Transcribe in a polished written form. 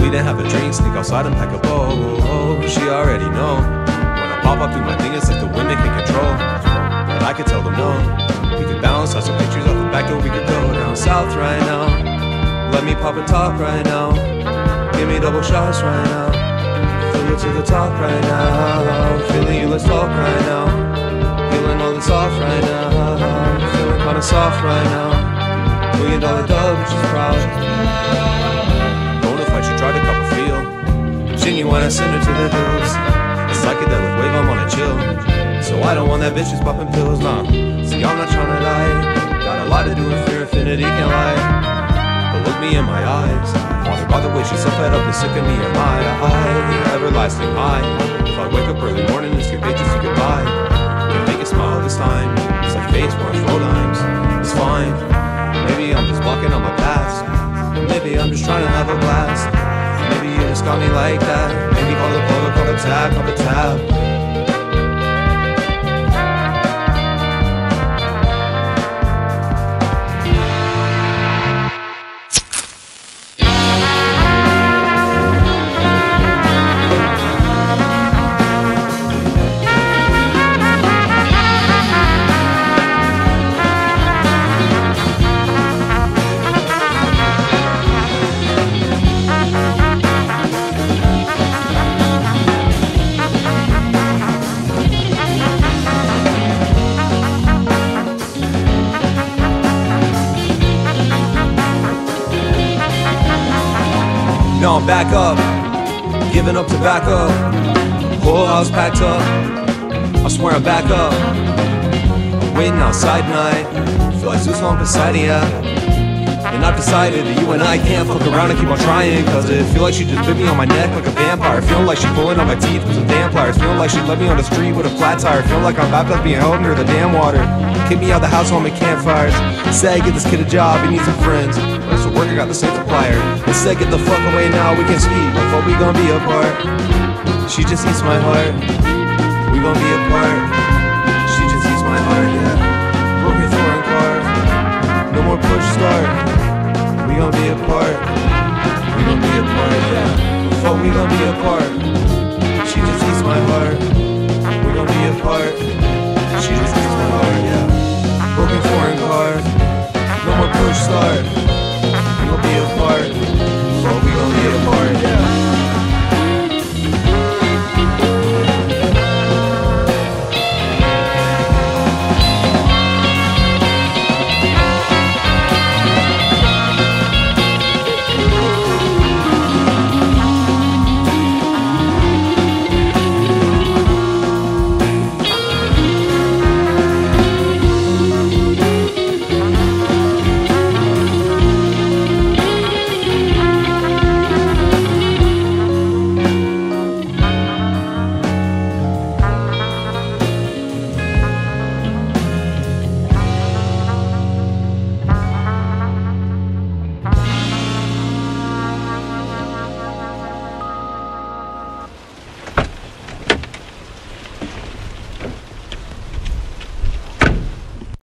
meet and have a drink, sneak outside and pack a bow. She already know. When I pop up through my thing, it's like the women can control. But I could tell them no. We could bounce out some pictures off the back door. We could go down south right now. Let me pop a top right now. Give me double shots right now. Fill it to the top right now. Feeling you, let's talk right now. Feeling all this off right now. Feeling kinda soft right now. $1 million dub, she's proud. Bonafide, she tried to cup a feel. Genuine, I send her to the hills. A psychedelic wave, I'm on a chill. So I don't want that bitch just popping pills, nah. See, I'm not tryna lie. Got a lot to do with fear, infinity can't lie. But look me in my eyes. Bothered by the way she's so fed up and sick of me in my eye. Everlasting high. If I wake up early morning and skip pages to goodbye, can make it smile this time. It's like face once, roll dimes. It's fine. Maybe I'm just walking on my past. Maybe I'm just trying to have a blast. Maybe you just got me like that. Maybe call the polo, call the tab, call the tab. Now I'm back up, giving up tobacco. Whole house packed up, I swear I'm back up. Waiting outside tonight, feel like Zeus on Poseidon, yeah. And I've decided that you and I can't fuck around and keep on trying. Cause it feel like she just bit me on my neck like a vampire. Feeling like she pulling on my teeth with some damn pliers. Feeling like she left me on the street with a flat tire. Feeling like I'm baptized being held under the damn water. Kick me out the house, home at campfires. Say, get this kid a job, he needs some friends. That's for work, I got the same supplier. They said, get the fuck away now, we can speak. Before we gon' be apart. She just eats my heart. We gon' be apart. She just eats my heart, yeah. Broken foreign car. No more push start. We gon' be apart. We gon' be apart, yeah. Before we gon' be apart. She just eats my heart. We gon' be apart. She just eats my heart, yeah. Broken foreign car. No more push start.